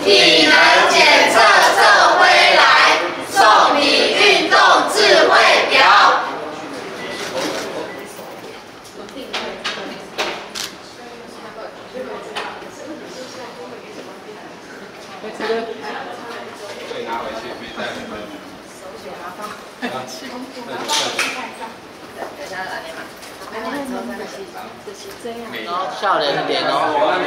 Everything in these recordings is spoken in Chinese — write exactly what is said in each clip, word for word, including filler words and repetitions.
体能检测测回来，送你运动智慧表。 可以拿回去，没带回去。手拿放。等一下来嘛。 哦，笑脸一点哦。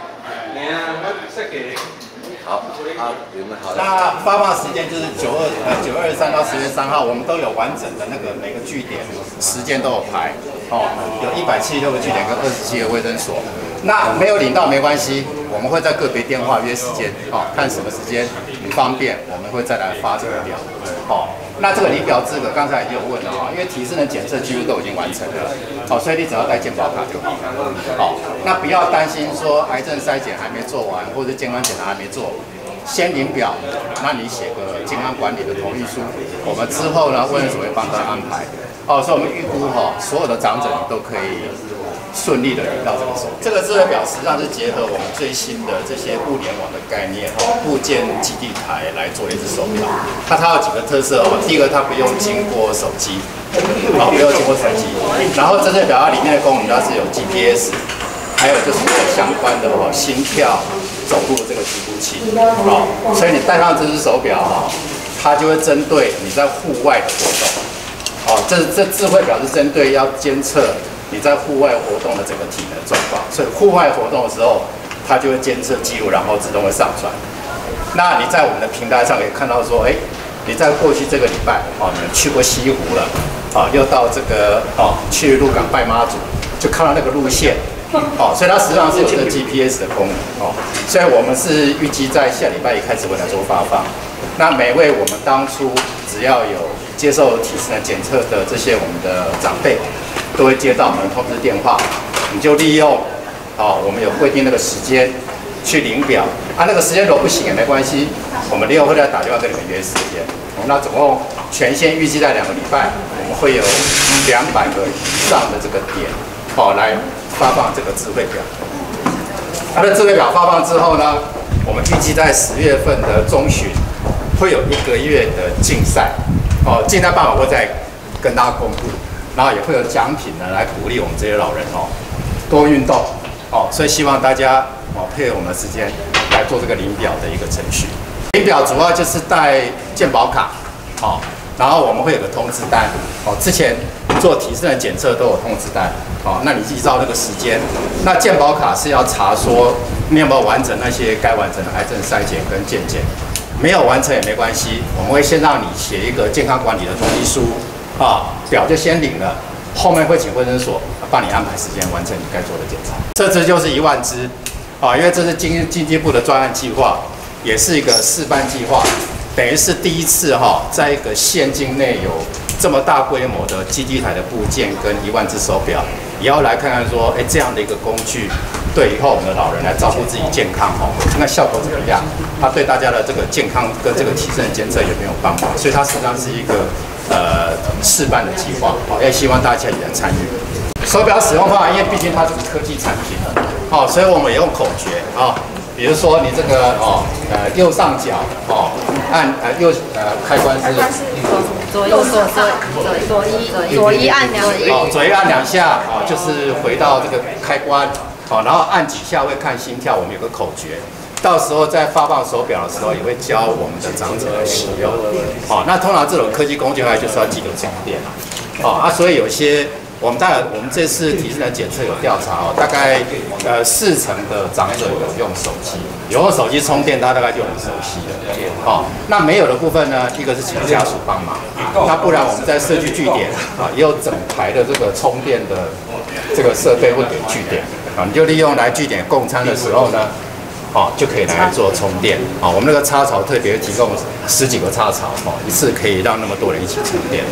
好，好，你们好。 那发放时间就是九二呃九二三到十月三号，我们都有完整的那个每个据点时间都有排哦，有一百七十六个据点跟二十七个卫生所。那没有领到没关系，我们会在个别电话约时间哦，看什么时间你方便，我们会再来发这个表。哦，那这个领表资格刚才已经有问了哈，因为体适能检测几乎都已经完成了，哦，所以你只要带健保卡就好了。哦，那不要担心说癌症筛检还没做完，或者健康检查还没做。 先领表，那你写个健康管理的同意书，我们之后呢，卫生所会帮他安排。哦，所以我们预估哈、哦，所有的长者你都可以顺利的领到这个手。这个智慧表实际上是结合我们最新的这些物联网的概念哈、哦，部件基地台来做一只手表。那它有几个特色哦，第一个它不用经过手机，哦，不用经过手机。然后这只表它里面的功能它是有 G P S， 还有就是相关的哦，心跳。 走路的这个计步器，哦，所以你戴上这只手表哈，它就会针对你在户外的活动，哦，这这智慧表是针对要监测你在户外活动的整个体能状况，所以户外活动的时候，它就会监测记录，然后自动会上传。那你在我们的平台上可以看到说，哎，你在过去这个礼拜，哦，你们去过西湖了，啊，又到这个哦去鹿港拜妈祖，就看到那个路线。 哦，所以它实际上是有这个 G P S 的功能哦，所以我们是预计在下礼拜一开始会来做发放。那每位我们当初只要有接受体适能检测的这些我们的长辈，都会接到我们的通知电话，你就利用哦，我们有规定那个时间去领表。啊，那个时间如果不行也没关系，我们利用会再打电话跟你们约时间。哦，那总共全线预计在两个礼拜，我们会有两百个以上的这个点，哦来。 发放这个智慧表，它的智慧表发放之后呢，我们预计在十月份的中旬会有一个月的竞赛，哦，竞赛办法会再跟大家公布，然后也会有奖品呢来鼓励我们这些老人哦多运动，哦，所以希望大家哦配合我们的时间来做这个领表的一个程序。领表主要就是带健保卡，哦，然后我们会有个通知单，哦，之前做体适能检测都有通知单。 哦，那你依照那个时间，那健保卡是要查说你有没有完成那些该完成的癌症筛检跟健检，没有完成也没关系，我们会先让你写一个健康管理的同意书，啊，表就先领了，后面会请卫生所帮你安排时间完成你该做的检查。这支就是一万支，啊，因为这是经经济部的专案计划，也是一个示范计划，等于是第一次哈、哦，在一个县境内有这么大规模的基地台的部件跟一万只手表。 也要来看看说，哎，这样的一个工具，对以后我们的老人来照顾自己健康哦，看看效果怎么样？它对大家的这个健康跟这个体适能监测有没有帮忙？所以它实际上是一个呃示范的计划，好，也希望大家也来参与。手表使用方法，因为毕竟它是科技产品，好，所以我们也用口诀啊，比如说你这个哦，呃，右上角哦，按呃右呃开关是。 左右左左左左一左一按两哦，左一按两下啊，就是回到这个开关，好，然后按几下会看心跳，我们有个口诀，到时候在发放手表的时候也会教我们的长者来使用。好，那通常这种科技工具还就是要记得充电啊，好啊，所以有些我们当然我们这次体适能检测有调查哦，大概呃四成的长者有用手机，有用手机充电，他大概就很熟悉了。好，那没有的部分呢，一个是请家属帮忙。 那不然我们在社区据点啊，也有整排的这个充电的这个设备会给据点啊，你就利用来据点供餐的时候呢，哦就可以来做充电啊。我们那个插槽特别提供十几个插槽哦，一次可以让那么多人一起充电。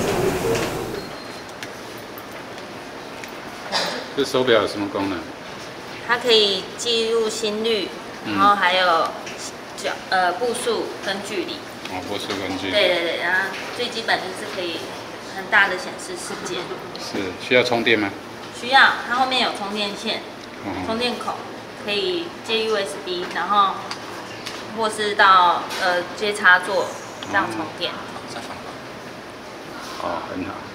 这手表有什么功能？ 它可以记录心率，然后还有脚呃步数跟距离。 哦，步数跟距离。 对对对，然后最基本就是可以很大的显示时间。 是需要充电吗？ 需要，它后面有充电线、嗯、充电口，可以接 U S B， 然后或是到呃接插座这样充电。 哦，很好。